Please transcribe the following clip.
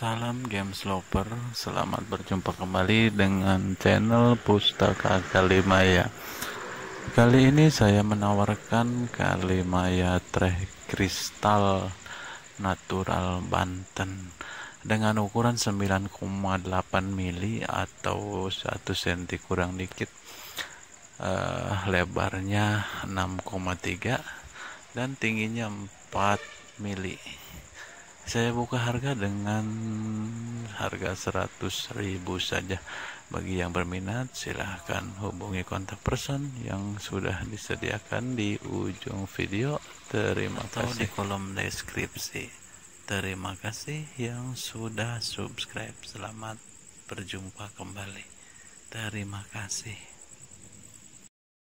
Salam Games Lover, selamat berjumpa kembali dengan channel Pustaka Kalimaya. Kali ini saya menawarkan Kalimaya Treh Kristal Natural Banten dengan ukuran 9,8 mili atau 1 cm kurang dikit, lebarnya 6,3 dan tingginya 4 mili. Saya buka harga dengan harga 100.000 saja. Bagi yang berminat silahkan hubungi kontak person yang sudah disediakan di ujung video. Terima kasih. Di kolom deskripsi. Terima kasih yang sudah subscribe. Selamat berjumpa kembali. Terima kasih.